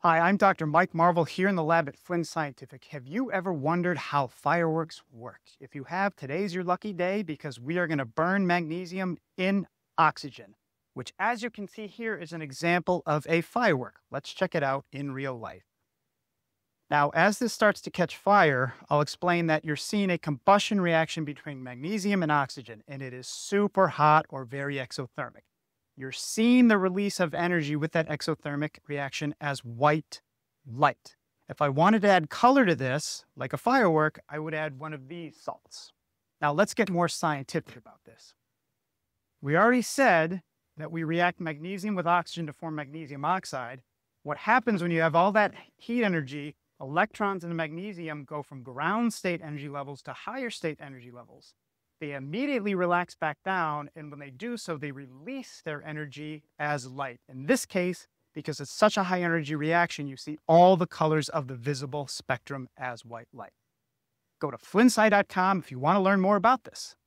Hi, I'm Dr. Mike Marvel here in the lab at Flynn Scientific. Have you ever wondered how fireworks work? If you have, today's your lucky day because we are going to burn magnesium in oxygen, which, as you can see here, is an example of a firework. Let's check it out in real life. Now, as this starts to catch fire, I'll explain that you're seeing a combustion reaction between magnesium and oxygen, and it is super hot or very exothermic. You're seeing the release of energy with that exothermic reaction as white light. If I wanted to add color to this, like a firework, I would add one of these salts. Now let's get more scientific about this. We already said that we react magnesium with oxygen to form magnesium oxide. What happens when you have all that heat energy, electrons in the magnesium go from ground state energy levels to higher state energy levels. They immediately relax back down, and when they do so, they release their energy as light. In this case, because it's such a high energy reaction, you see all the colors of the visible spectrum as white light. Go to flynnsci.com if you want to learn more about this.